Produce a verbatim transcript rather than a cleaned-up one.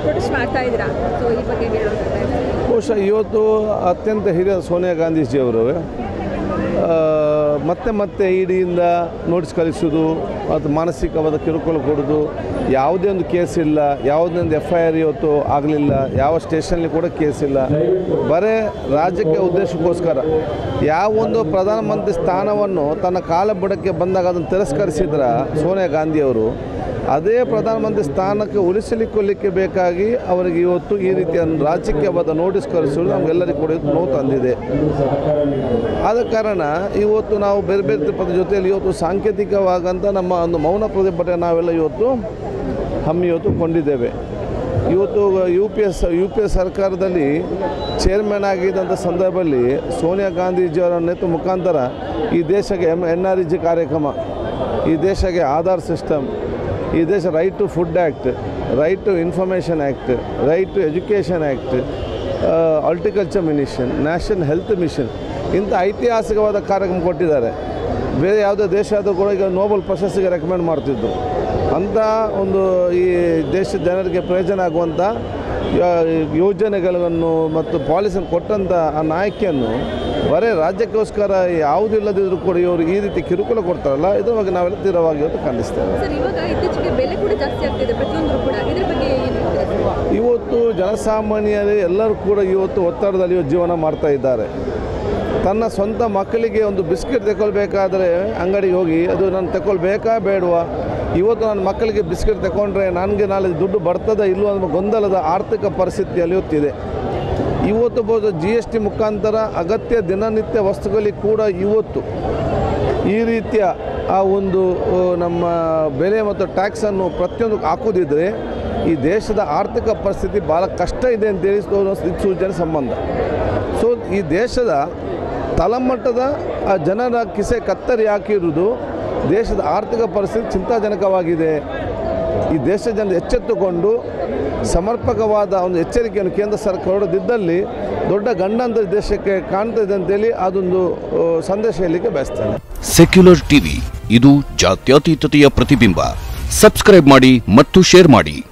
Protest ಮಾಡ್ತಾ ಇದ್ದೀರಾ, so ಈ ಬಗ್ಗೆ ಹೇಳೋದಾದ್ರೆ? ಬಹುಶಃ ಇವತ್ತು ಅತ್ಯಂತ ಹಿರಿಯ ಸೋನಿಯಾ ಗಾಂಧೀಜಿಯವರು ಮತ್ತೆ ಮತ್ತೆ ಇಡಿಯಿಂದ ನೋಟಿಸ್ ಕಳಿಸೋದು ಮತ್ತು ಮಾನಸಿಕವಾದ ಕಿರುಕುಳ ಕೊಡೋದು, ಯಾವುದೇ ಒಂದು ಕೇಸ್ ಇಲ್ಲ, ಯಾವುದೇ ಒಂದು ಎಫ್ ಐ ಆರ್ ಇವತ್ತು ಆಗಲಿಲ್ಲ, ಯಾವ ಸ್ಟೇಷನ್ಲಿ ಕೂಡ ಕೇಸ್ ಇಲ್ಲ, ಬರೀ ರಾಜಕೀಯ ಉದ್ದೇಶಕ್ಕೋಸ್ಕರ ಯಾವೊಂದು ಪ್ರಧಾನಮಂತ್ರಿ ಸ್ಥಾನವನ್ನು ತನ್ನ ಕಾಲ ಬುಡಕ್ಕೆ ಬಂದಾಗ ಅದನ್ನು ತಿರಸ್ಕರಿಸಿದ್ರ ಸೋನಿಯಾ ಗಾಂಧಿಯವರು, ಅದೇ ಪ್ರಧಾನಮಂತ್ರಿ ಸ್ಥಾನಕ್ಕೆ ಉಳಿಸಲಿಕ್ಕೊಳ್ಲಿಕ್ಕೆ ಬೇಕಾಗಿ ಅವರಿಗೆ ಇವತ್ತು ಈ ರೀತಿಯ ರಾಜಕೀಯವಾದ ನೋಟಿಸ್ ಕಳಿಸೋದು ನಮಗೆಲ್ಲರಿಗೂ ಕೂಡ ನೋವು ತಂದಿದೆ. ಆದ ಕಾರಣ ಇವತ್ತು ನಾವು ಬೇರೆ ಬೇರೆ ಪದ ಜೊತೆಯಲ್ಲಿ ಇವತ್ತು ಸಾಂಕೇತಿಕವಾಗಂತ ನಮ್ಮ ಒಂದು ಮೌನ ಪ್ರತಿಭಟನೆ ನಾವೆಲ್ಲ ಇವತ್ತು ಹಮ್ಮಿ ಇವತ್ತು ಕೊಂಡಿದ್ದೇವೆ. ಇವತ್ತು U P S U P S ಸರ್ಕಾರದಲ್ಲಿ ಚೇರ್ಮನ್ ಆಗಿದ್ದಂಥ ಸಂದರ್ಭದಲ್ಲಿ ಸೋನಿಯಾ ಗಾಂಧೀಜಿಯವರ ನೇತೃತ್ವ ಮುಖಾಂತರ ಈ ದೇಶಕ್ಕೆ M N R E G ಕಾರ್ಯಕ್ರಮ, ಈ ದೇಶಕ್ಕೆ ಆಧಾರ್ ಸಿಸ್ಟಮ್, ಈ ದೇಶ right to food act, right to information act, right to education act, horticulture mission, national health mission, ಇಂಥ ಐತಿಹಾಸಿಕವಾದ ಕಾರ್ಯಕ್ರಮ ಕೊಟ್ಟಿದ್ದಾರೆ. ಬೇರೆ ಯಾವುದೇ ದೇಶ ಆದರೂ ಕೂಡ ಈಗ ನೋಬೆಲ್ ಪ್ರಶಸ್ತಿಗೆ ರೆಕಮೆಂಡ್ ಮಾಡ್ತಿದ್ದು ಅಂಥ ಒಂದು ಈ ದೇಶದ ಜನರಿಗೆ ಪ್ರಯೋಜನ ಆಗುವಂಥ ಯೋಜನೆಗಳನ್ನು ಮತ್ತು ಪಾಲಿಸಿಯನ್ನು ಕೊಟ್ಟಂಥ ಆ ನಾಯಕಿಯನ್ನು ಬರೀ ರಾಜ್ಯಕ್ಕೋಸ್ಕರ ಯಾವುದಿಲ್ಲದಿದ್ದರೂ ಕೂಡ ಇವರು ಈ ರೀತಿ ಕಿರುಕುಳ ಕೊಡ್ತಾರಲ್ಲ, ಇದ್ರ ಬಗ್ಗೆ ನಾವೆಲ್ಲ ತೀವ್ರವಾಗಿ ಇವತ್ತು ಖಂಡಿಸ್ತೇವೆ. ಇವತ್ತು ಜನಸಾಮಾನ್ಯರು ಎಲ್ಲರೂ ಕೂಡ ಇವತ್ತು ಒತ್ತಡದಲ್ಲಿ ಜೀವನ ಮಾಡ್ತಾ ಇದ್ದಾರೆ. ತನ್ನ ಸ್ವಂತ ಮಕ್ಕಳಿಗೆ ಒಂದು ಬಿಸ್ಕೆಟ್ ತಗೊಳ್ಬೇಕಾದ್ರೆ ಅಂಗಡಿಗೆ ಹೋಗಿ ಅದು ನಾನು ತಗೊಳ್ಬೇಕಾ ಬೇಡವಾ, ಇವತ್ತು ನನ್ನ ಮಕ್ಕಳಿಗೆ ಬಿಸ್ಕೆಟ್ ತಗೊಂಡ್ರೆ ನನಗೆ ನಾಳೆ ದುಡ್ಡು ಬರ್ತದ ಇಲ್ಲವೋ ಅನ್ನೋ ಗೊಂದಲದ ಆರ್ಥಿಕ ಪರಿಸ್ಥಿತಿಯಲ್ಲಿ ಇವತ್ತಿದೆ. ಇವತ್ತು ಬಹುಶಃ ಜಿ ಎಸ್ ಟಿ ಮುಖಾಂತರ ಅಗತ್ಯ ದಿನನಿತ್ಯ ವಸ್ತುಗಳಿಗೆ ಕೂಡ ಇವತ್ತು ಈ ರೀತಿಯ ಆ ಒಂದು ನಮ್ಮ ಬೆಲೆ ಮತ್ತು ಟ್ಯಾಕ್ಸನ್ನು ಪ್ರತಿಯೊಂದು ಹಾಕೋದಿದ್ದರೆ ಈ ದೇಶದ ಆರ್ಥಿಕ ಪರಿಸ್ಥಿತಿ ಭಾಳ ಕಷ್ಟ ಇದೆ ಅಂತೇಳಿ ಸೂಚನೆ ಸಂಬಂಧ. ಸೊ ಈ ದೇಶದ ತಳಮಟ್ಟದ ಆ ಜನರ ಕಿಸೆ ಕತ್ತರಿ ಹಾಕಿರುವುದು ದೇಶದ ಆರ್ಥಿಕ ಪರಿಸ್ಥಿತಿ ಚಿಂತಾಜನಕವಾಗಿದೆ. ಈ ದೇಶದ ಜನರು ಎಚ್ಚೆತ್ತುಕೊಂಡು ಸಮರ್ಪಕವಾದ ಒಂದು ಎಚ್ಚರಿಕೆಯನ್ನು ಕೇಂದ್ರ ಸರ್ಕಾರ ಹೊರಡಿದ್ದಲ್ಲಿ ದೊಡ್ಡ ಗಂಡಾಂತರ ದೇಶಕ್ಕೆ ಕಾಣ್ತದೆ ಅಂತೇಳಿ ಅದೊಂದು ಸಂದೇಶ ಹೇಳಲಿಕ್ಕೆ ಬಯಸ್ತೇನೆ. ಸೆಕ್ಯುಲರ್ ಟಿವಿ, ಇದು ಜಾತ್ಯತೀತತೆಯ ಪ್ರತಿಬಿಂಬ. ಸಬ್ಸ್ಕ್ರೈಬ್ ಮಾಡಿ ಮತ್ತು ಶೇರ್ ಮಾಡಿ.